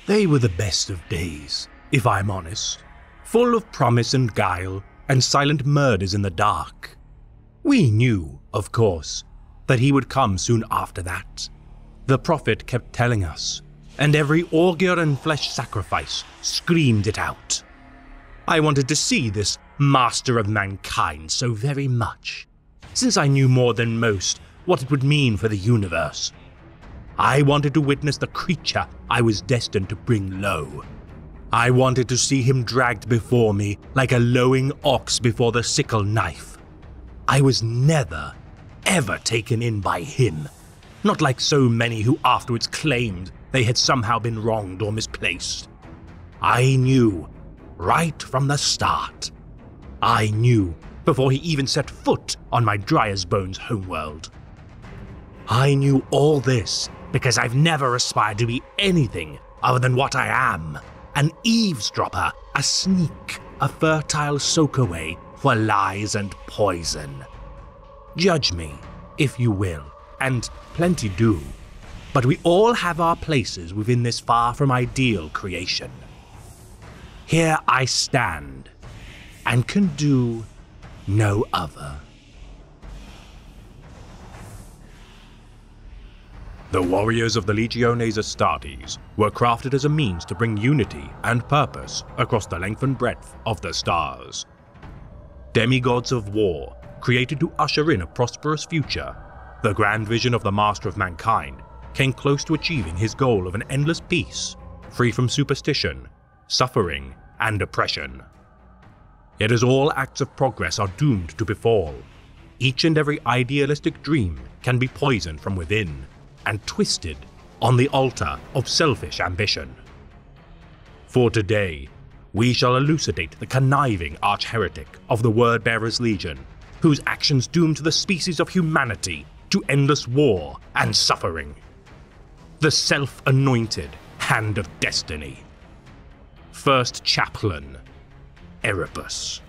They were the best of days, if I'm honest, full of promise and guile and silent murders in the dark. We knew, of course, that he would come soon after that. The prophet kept telling us, and every augur and flesh sacrifice screamed it out. I wanted to see this master of mankind so very much, since I knew more than most what it would mean for the universe. I wanted to witness the creature I was destined to bring low. I wanted to see him dragged before me like a lowing ox before the sickle knife. I was never, ever taken in by him, not like so many who afterwards claimed they had somehow been wronged or misplaced. I knew, right from the start. I knew before he even set foot on my dry-as-bones homeworld. I knew all this because I've never aspired to be anything other than what I am, an eavesdropper, a sneak, a fertile soakaway for lies and poison. Judge me, if you will, and plenty do, but we all have our places within this far from ideal creation. Here I stand, and can do no other. The warriors of the Legiones Astartes were crafted as a means to bring unity and purpose across the length and breadth of the stars. Demigods of war, created to usher in a prosperous future, the grand vision of the Master of Mankind came close to achieving his goal of an endless peace, free from superstition, suffering, and oppression. Yet as all acts of progress are doomed to befall, each and every idealistic dream can be poisoned from within and twisted on the altar of selfish ambition. For today, we shall elucidate the conniving arch-heretic of the Word-Bearers Legion, whose actions doomed the species of humanity to endless war and suffering. The self-anointed Hand of Destiny. First Chaplain, Erebus.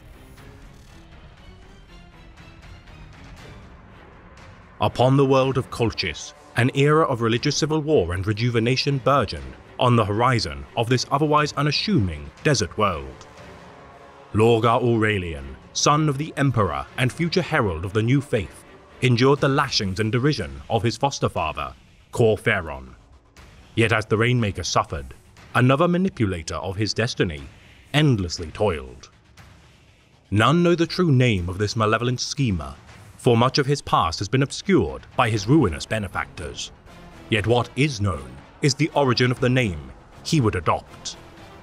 Upon the world of Colchis, an era of religious civil war and rejuvenation burgeoned on the horizon of this otherwise unassuming desert world. Lorgar Aurelian, son of the Emperor and future herald of the new faith, endured the lashings and derision of his foster father, Corferon. Yet as the Rainmaker suffered, another manipulator of his destiny endlessly toiled. None know the true name of this malevolent schemer, for much of his past has been obscured by his ruinous benefactors. Yet what is known is the origin of the name he would adopt.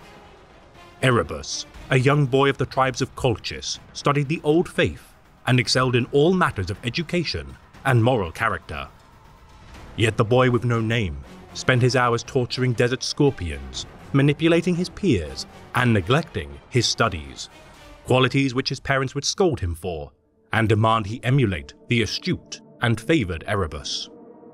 Erebus, a young boy of the tribes of Colchis, studied the Old Faith and excelled in all matters of education and moral character. Yet the boy with no name spent his hours torturing desert scorpions, manipulating his peers, and neglecting his studies, qualities which his parents would scold him for and demand he emulate the astute and favored Erebus.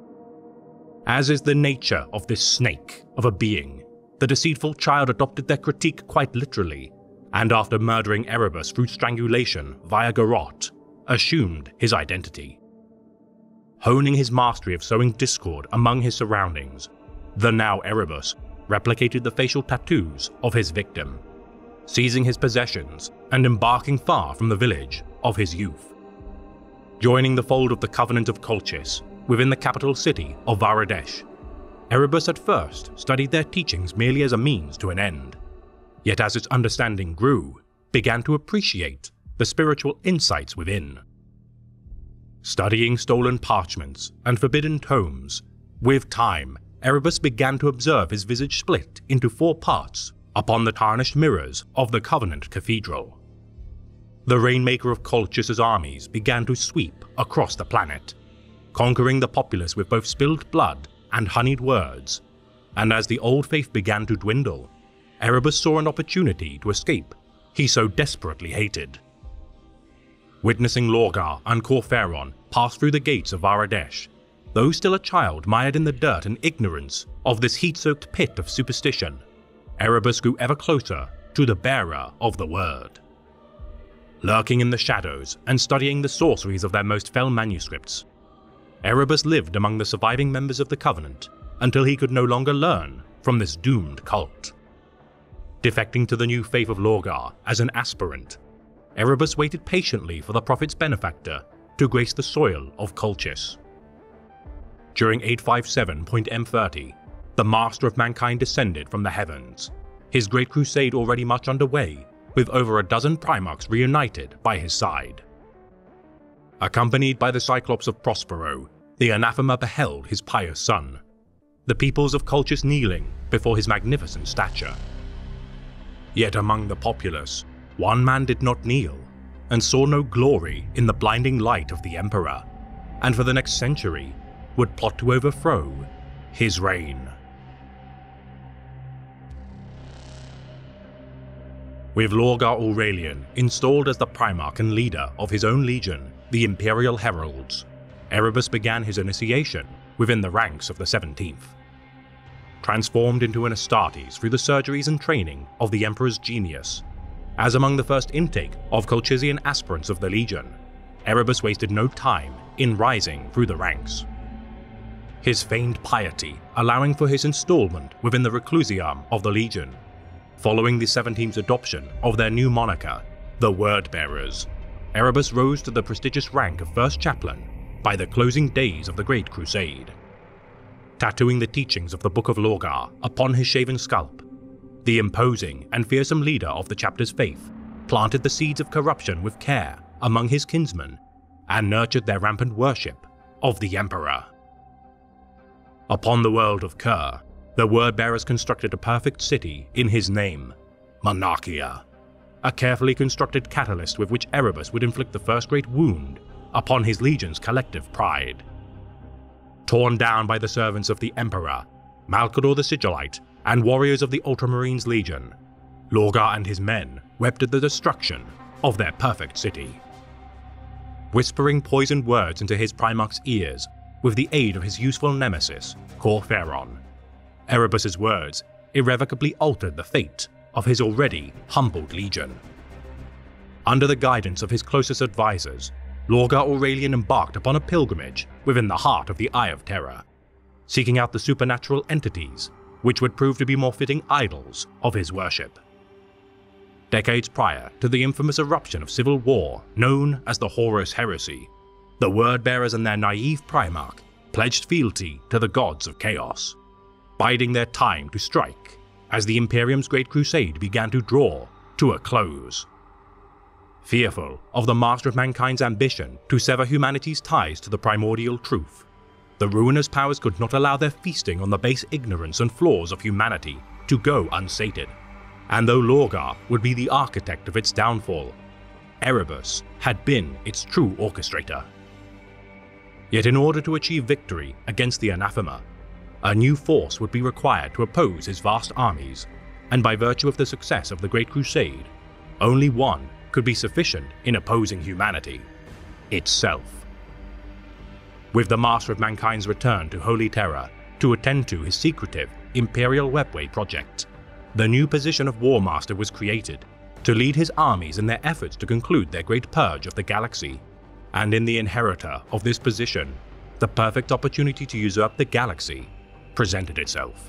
As is the nature of this snake of a being, the deceitful child adopted their critique quite literally, and after murdering Erebus through strangulation via garrote, assumed his identity. Honing his mastery of sowing discord among his surroundings, the now Erebus replicated the facial tattoos of his victim, seizing his possessions and embarking far from the village of his youth. Joining the fold of the Covenant of Colchis within the capital city of Varadesh, Erebus at first studied their teachings merely as a means to an end, yet as its understanding grew, began to appreciate the spiritual insights within. Studying stolen parchments and forbidden tomes, with time, Erebus began to observe his visage split into 4 parts upon the tarnished mirrors of the Covenant Cathedral. The Rainmaker of Colchis' armies began to sweep across the planet, conquering the populace with both spilled blood and honeyed words, and as the Old Faith began to dwindle, Erebus saw an opportunity to escape he so desperately hated. Witnessing Lorgar and Corferon pass through the gates of Varadesh, though still a child mired in the dirt and ignorance of this heat-soaked pit of superstition, Erebus grew ever closer to the bearer of the word. Lurking in the shadows and studying the sorceries of their most fell manuscripts, Erebus lived among the surviving members of the Covenant until he could no longer learn from this doomed cult. Defecting to the new faith of Lorgar as an aspirant, Erebus waited patiently for the prophet's benefactor to grace the soil of Colchis. During 857.M30, the Master of Mankind descended from the heavens, his Great Crusade already much underway, with over a dozen Primarchs reunited by his side. Accompanied by the Cyclops of Prospero, the anathema beheld his pious son, the peoples of Colchis kneeling before his magnificent stature. Yet among the populace, one man did not kneel, and saw no glory in the blinding light of the Emperor, and for the next century would plot to overthrow his reign. With Lorgar Aurelian installed as the Primarch and leader of his own legion, the Imperial Heralds, Erebus began his initiation within the ranks of the 17th. Transformed into an Astartes through the surgeries and training of the Emperor's genius, as among the first intake of Colchisian aspirants of the Legion, Erebus wasted no time in rising through the ranks. His feigned piety allowing for his installment within the Reclusium of the Legion, following the 17th's adoption of their new moniker, the Word-Bearers, Erebus rose to the prestigious rank of First Chaplain by the closing days of the Great Crusade. Tattooing the teachings of the Book of Lorgar upon his shaven scalp, the imposing and fearsome leader of the chapter's faith planted the seeds of corruption with care among his kinsmen and nurtured their rampant worship of the Emperor. Upon the world of Kur, the Word-Bearers constructed a perfect city in his name, Monarchia, a carefully constructed catalyst with which Erebus would inflict the first great wound upon his legion's collective pride. Torn down by the servants of the Emperor, Malcador the Sigillite, and warriors of the Ultramarines Legion, Lorgar and his men wept at the destruction of their perfect city. Whispering poisoned words into his Primarch's ears with the aid of his useful nemesis, Cor Phaeron, Erebus's words irrevocably altered the fate of his already humbled legion. Under the guidance of his closest advisors, Lorgar Aurelian embarked upon a pilgrimage within the heart of the Eye of Terror, seeking out the supernatural entities which would prove to be more fitting idols of his worship. Decades prior to the infamous eruption of civil war known as the Horus Heresy, the Word-Bearers and their naive Primarch pledged fealty to the gods of chaos, biding their time to strike as the Imperium's Great Crusade began to draw to a close. Fearful of the Master of Mankind's ambition to sever humanity's ties to the primordial truth, the ruinous powers could not allow their feasting on the base ignorance and flaws of humanity to go unsated, and though Lorgar would be the architect of its downfall, Erebus had been its true orchestrator. Yet in order to achieve victory against the anathema, a new force would be required to oppose his vast armies, and by virtue of the success of the Great Crusade, only one could be sufficient in opposing humanity, itself. With the Master of Mankind's return to Holy Terror to attend to his secretive Imperial Webway project, the new position of Warmaster was created to lead his armies in their efforts to conclude their great purge of the galaxy, and in the inheritor of this position, the perfect opportunity to usurp the galaxy presented itself.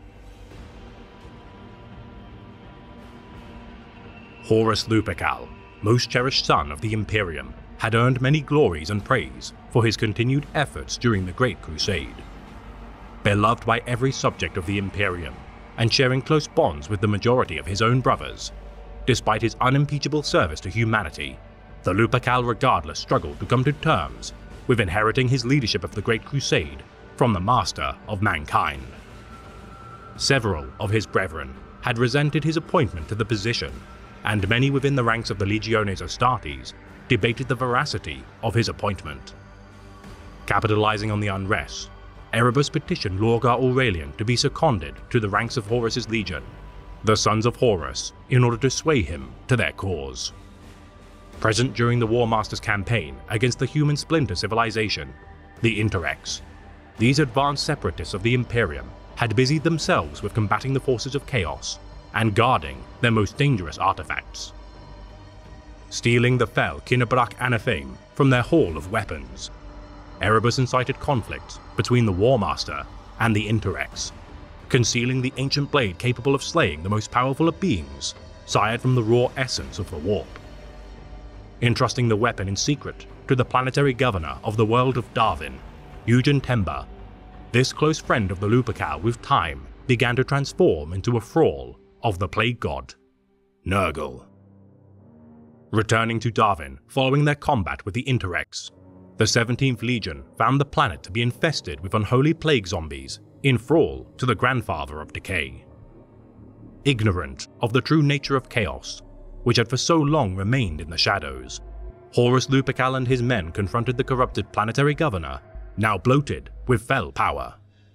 Horus Lupercal, most cherished son of the Imperium, had earned many glories and praise for his continued efforts during the Great Crusade. Beloved by every subject of the Imperium, and sharing close bonds with the majority of his own brothers, despite his unimpeachable service to humanity, the Lupercal regardless struggled to come to terms with inheriting his leadership of the Great Crusade from the Master of Mankind. Several of his brethren had resented his appointment to the position, and many within the ranks of the Legiones Astartes debated the veracity of his appointment. Capitalizing on the unrest, Erebus petitioned Lorgar Aurelian to be seconded to the ranks of Horus's legion, the Sons of Horus, in order to sway him to their cause. Present during the Warmaster's campaign against the human splinter civilization, the Interrex, these advanced separatists of the Imperium had busied themselves with combating the forces of chaos and guarding their most dangerous artifacts. Stealing the fell Kinnebrak Anathame from their hall of weapons, Erebus incited conflicts between the Warmaster and the Interrex, concealing the ancient blade capable of slaying the most powerful of beings, sired from the raw essence of the warp. Entrusting the weapon in secret to the planetary governor of the world of Darwin, Eugen Temba, this close friend of the Lupercal with time began to transform into a thrall of the plague god, Nurgle. Returning to Darwin following their combat with the Interrex, the 17th Legion found the planet to be infested with unholy plague zombies in thrall to the grandfather of decay. Ignorant of the true nature of chaos, which had for so long remained in the shadows, Horus Lupercal and his men confronted the corrupted planetary governor, now bloated with fell power.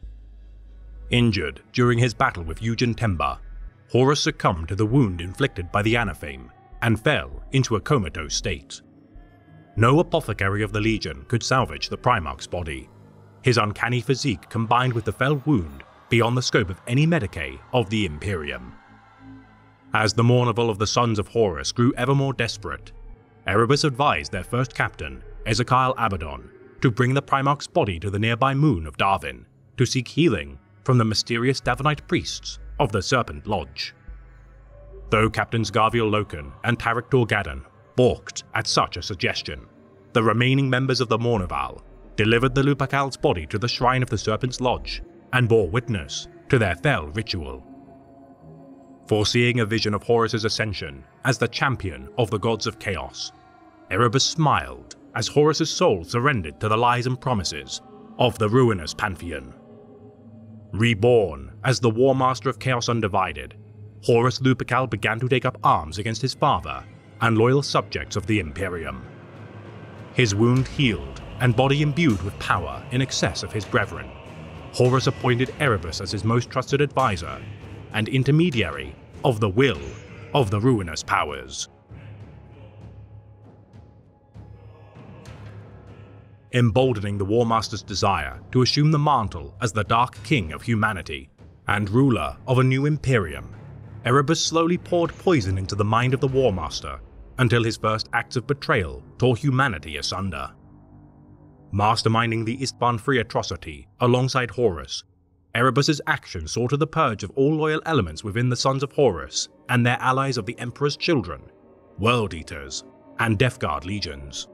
Injured during his battle with Eugen Temba, Horus succumbed to the wound inflicted by the anatheme and fell into a comatose state. No apothecary of the Legion could salvage the Primarch's body, his uncanny physique combined with the fell wound beyond the scope of any medicae of the Imperium. As the Mournival of the Sons of Horus grew ever more desperate, Erebus advised their first captain, Ezekiel Abaddon, to bring the Primarch's body to the nearby moon of Darwin to seek healing from the mysterious Davonite priests of the Serpent Lodge. Though Captains Garviel Loken and Tarek Torgadon balked at such a suggestion, the remaining members of the Mournival delivered the Lupercal's body to the shrine of the Serpent's Lodge and bore witness to their fell ritual. Foreseeing a vision of Horus's ascension as the champion of the gods of chaos, Erebus smiled as Horus's soul surrendered to the lies and promises of the ruinous pantheon. Reborn as the Warmaster of Chaos Undivided, Horus Lupercal began to take up arms against his father and loyal subjects of the Imperium. His wound healed and body imbued with power in excess of his brethren, Horus appointed Erebus as his most trusted advisor and intermediary of the will of the ruinous powers. Emboldening the Warmaster's desire to assume the mantle as the Dark King of humanity and ruler of a new Imperium, Erebus slowly poured poison into the mind of the Warmaster until his first acts of betrayal tore humanity asunder. Masterminding the Istvan Free atrocity alongside Horus, Erebus's actions saw to the purge of all loyal elements within the Sons of Horus and their allies of the Emperor's Children, World Eaters, and Death Guard legions.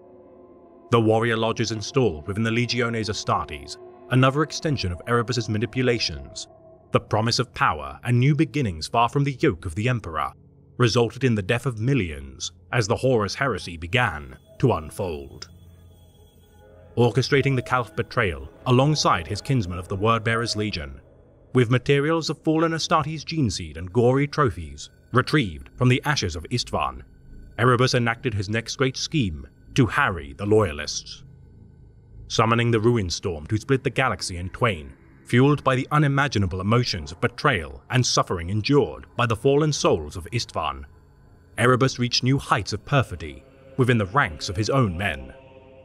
The warrior lodges installed within the Legiones Astartes, another extension of Erebus's manipulations, the promise of power and new beginnings far from the yoke of the Emperor, resulted in the death of millions as the Horus Heresy began to unfold. Orchestrating the Caliph betrayal alongside his kinsmen of the Wordbearers Legion, with materials of fallen Astartes gene seed and gory trophies retrieved from the ashes of Istvan, Erebus enacted his next great scheme to harry the Loyalists. Summoning the Ruin Storm to split the galaxy in twain, fueled by the unimaginable emotions of betrayal and suffering endured by the fallen souls of Istvan, Erebus reached new heights of perfidy within the ranks of his own men.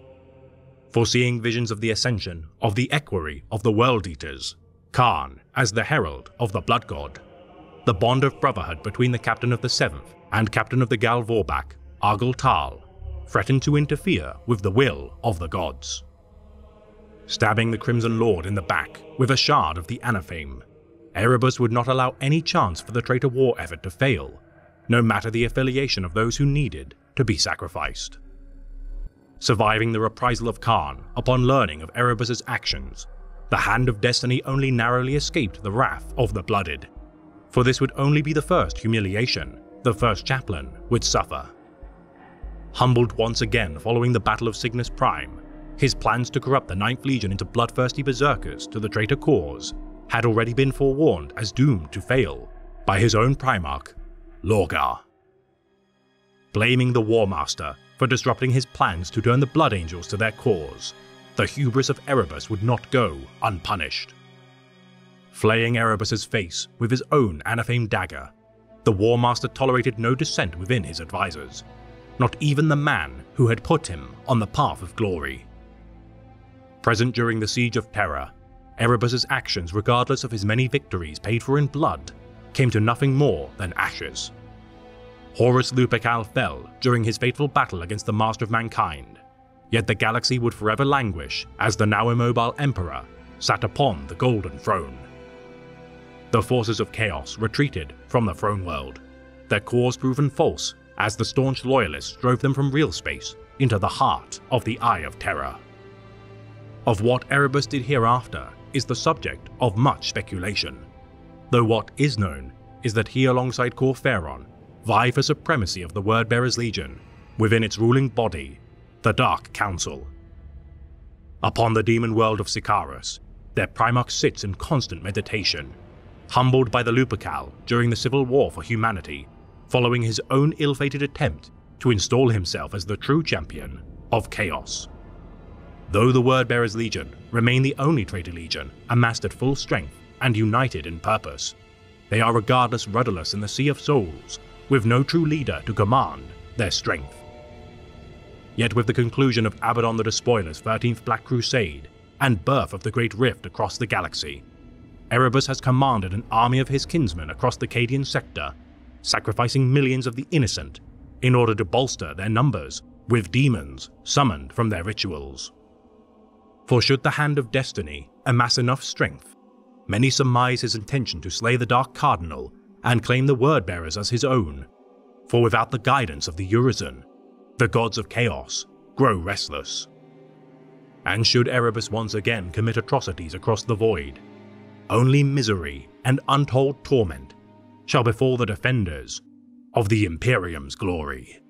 Foreseeing visions of the ascension of the Equerry of the World Eaters, Khan as the herald of the Blood God, the bond of brotherhood between the Captain of the Seventh and Captain of the Gal Vorbak, Argel Tal, threatened to interfere with the will of the gods. Stabbing the Crimson Lord in the back with a shard of the anatheme, Erebus would not allow any chance for the traitor war effort to fail, no matter the affiliation of those who needed to be sacrificed. Surviving the reprisal of Khan upon learning of Erebus's actions, the Hand of Destiny only narrowly escaped the wrath of the Blooded, for this would only be the first humiliation the first Chaplain would suffer. Humbled once again following the Battle of Cygnus Prime, his plans to corrupt the Ninth Legion into bloodthirsty berserkers to the traitor cause had already been forewarned as doomed to fail by his own Primarch, Lorgar. Blaming the Warmaster for disrupting his plans to turn the Blood Angels to their cause, the hubris of Erebus would not go unpunished. Flaying Erebus's face with his own anatheme dagger, the Warmaster tolerated no dissent within his advisors, not even the man who had put him on the path of glory. Present during the Siege of Terra, Erebus's actions, regardless of his many victories paid for in blood, came to nothing more than ashes. Horus Lupercal fell during his fateful battle against the Master of Mankind, yet the galaxy would forever languish as the now immobile Emperor sat upon the Golden Throne. The forces of chaos retreated from the throne world, their cause proven false as the staunch loyalists drove them from real space into the heart of the Eye of Terror. Of what Erebus did hereafter is the subject of much speculation, though what is known is that he alongside Corferon vie for supremacy of the Wordbearer's Legion within its ruling body, the Dark Council. Upon the demon world of Sicarus, their Primarch sits in constant meditation, humbled by the Lupercal during the Civil War for humanity, following his own ill-fated attempt to install himself as the true champion of Chaos. Though the Wordbearer's Legion remain the only traitor legion amassed at full strength and united in purpose, they are regardless rudderless in the Sea of Souls, with no true leader to command their strength. Yet with the conclusion of Abaddon the Despoiler's 13th Black Crusade and birth of the Great Rift across the galaxy, Erebus has commanded an army of his kinsmen across the Cadian sector, sacrificing millions of the innocent in order to bolster their numbers with demons summoned from their rituals. For should the Hand of Destiny amass enough strength, many surmise his intention to slay the Dark Cardinal and claim the Wordbearers as his own, for without the guidance of the Urizen, the gods of chaos grow restless. And should Erebus once again commit atrocities across the void, only misery and untold torment shall befall the defenders of the Imperium's glory.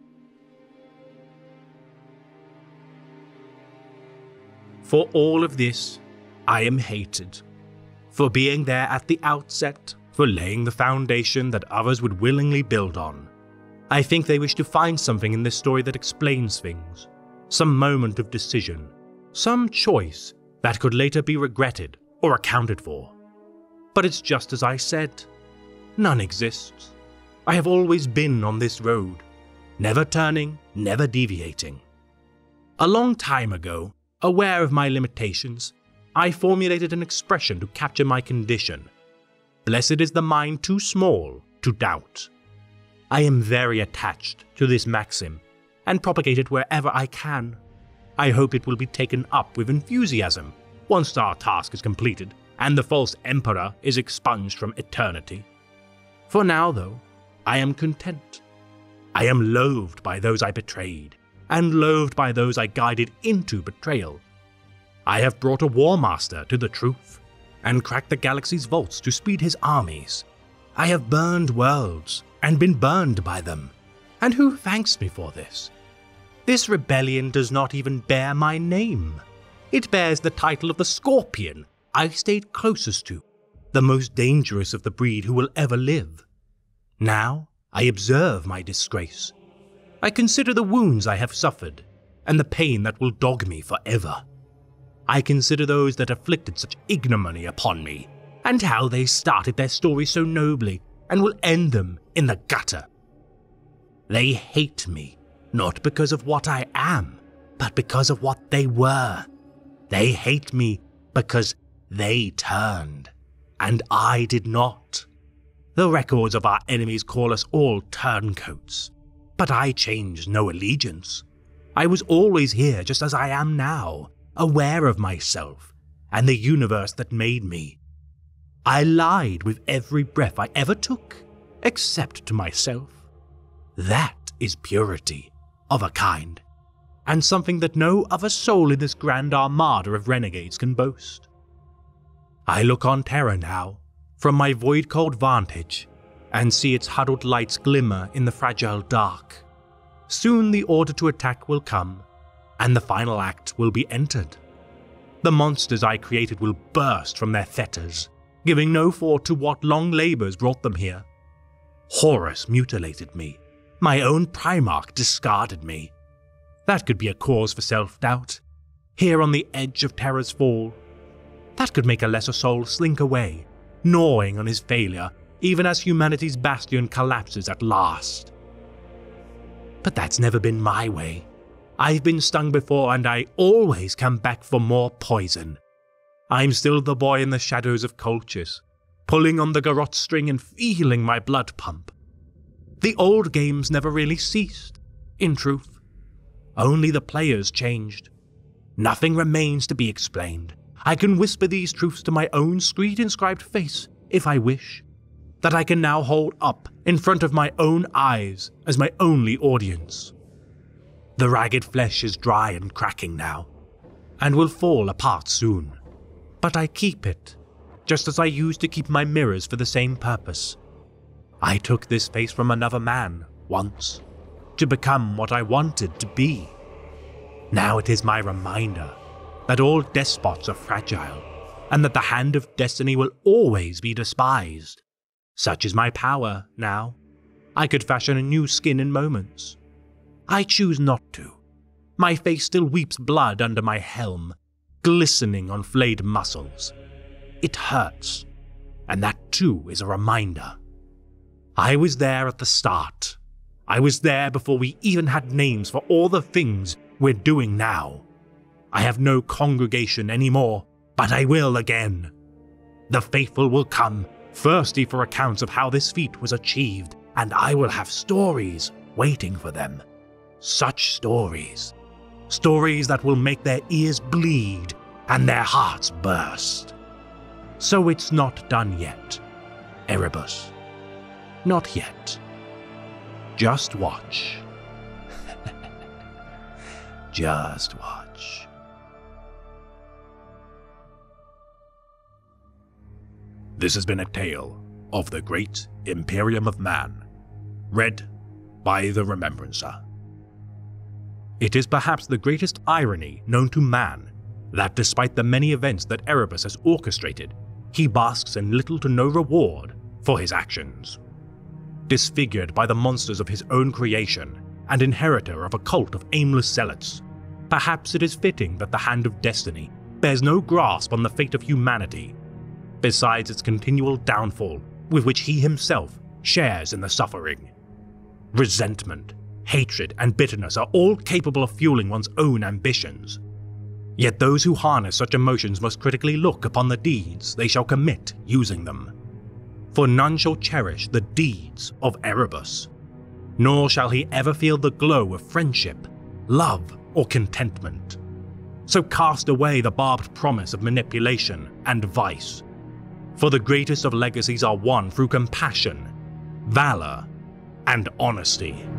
For all of this, I am hated. For being there at the outset, for laying the foundation that others would willingly build on. I think they wish to find something in this story that explains things, some moment of decision, some choice that could later be regretted or accounted for. But it's just as I said. None exists. I have always been on this road, never turning, never deviating. A long time ago, aware of my limitations, I formulated an expression to capture my condition. Blessed is the mind too small to doubt. I am very attached to this maxim, and propagate it wherever I can. I hope it will be taken up with enthusiasm once our task is completed and the false emperor is expunged from eternity. For now, though, I am content. I am loathed by those I betrayed, and loathed by those I guided into betrayal. I have brought a Warmaster to the truth, and cracked the galaxy's vaults to speed his armies. I have burned worlds, and been burned by them. And who thanks me for this? This rebellion does not even bear my name. It bears the title of the Scorpion I stayed closest to, the most dangerous of the breed who will ever live. Now I observe my disgrace. I consider the wounds I have suffered, and the pain that will dog me forever. I consider those that afflicted such ignominy upon me, and how they started their story so nobly, and will end them in the gutter. They hate me, not because of what I am, but because of what they were. They hate me because they turned, and I did not. The records of our enemies call us all turncoats, but I changed no allegiance. I was always here just as I am now, aware of myself and the universe that made me. I lied with every breath I ever took, except to myself. That is purity, of a kind, and something that no other soul in this grand armada of renegades can boast. I look on Terra now, from my void-cold vantage, and see its huddled lights glimmer in the fragile dark. Soon the order to attack will come, and the final act will be entered. The monsters I created will burst from their fetters, giving no thought to what long labors brought them here. Horus mutilated me. My own Primarch discarded me. That could be a cause for self-doubt. Here on the edge of Terra's fall, that could make a lesser soul slink away, gnawing on his failure, even as humanity's bastion collapses at last. But that's never been my way. I've been stung before, and I always come back for more poison. I'm still the boy in the shadows of Colchis, pulling on the garrote string and feeling my blood pump. The old games never really ceased, in truth. Only the players changed. Nothing remains to be explained. I can whisper these truths to my own screed-inscribed face if I wish, that I can now hold up in front of my own eyes as my only audience. The ragged flesh is dry and cracking now, and will fall apart soon, but I keep it, just as I used to keep my mirrors for the same purpose. I took this face from another man, once, to become what I wanted to be. Now it is my reminder that all despots are fragile, and that the hand of destiny will always be despised. Such is my power now. I could fashion a new skin in moments. I choose not to. My face still weeps blood under my helm, glistening on flayed muscles. It hurts, and that too is a reminder. I was there at the start. I was there before we even had names for all the things we're doing now. I have no congregation anymore, but I will again. The faithful will come, thirsty for accounts of how this feat was achieved, and I will have stories waiting for them. Such stories. Stories that will make their ears bleed and their hearts burst. So it's not done yet, Erebus. Not yet. Just watch. Just watch. This has been a tale of the Great Imperium of Man, read by the Remembrancer. It is perhaps the greatest irony known to man that despite the many events that Erebus has orchestrated, he basks in little to no reward for his actions. Disfigured by the monsters of his own creation and inheritor of a cult of aimless zealots, perhaps it is fitting that the hand of destiny bears no grasp on the fate of humanity, besides its continual downfall with which he himself shares in the suffering. Resentment, hatred, and bitterness are all capable of fueling one's own ambitions. Yet those who harness such emotions must critically look upon the deeds they shall commit using them. For none shall cherish the deeds of Erebus, nor shall he ever feel the glow of friendship, love, or contentment. So cast away the barbed promise of manipulation and vice, for the greatest of legacies are won through compassion, valor, and honesty.